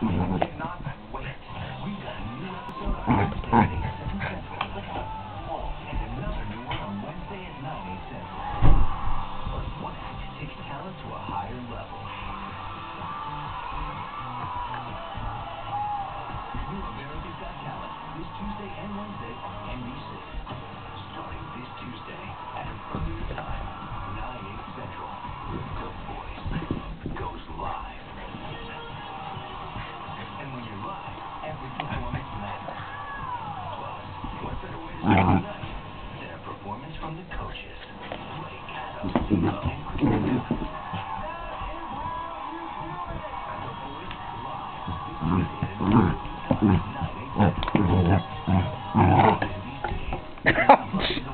cannot wait. We've got a new episode on Wednesday at 8, 7 Central. Oh, and another new one on Wednesday at 9, 8 Central. Plus, one act takes talent to a higher level. New America's Got Talent, this Tuesday and Wednesday on NBC. Starting this Tuesday at an earlier time, 9, 8 Central. The Voice goes live. And when you're live, every performance matters. Plus, what better way to start the night than a performance from the coaches? Blake, Adam, Luca, and Christina. The Voice live this Tuesday at an earlier time, 9, 8 Central. NBC.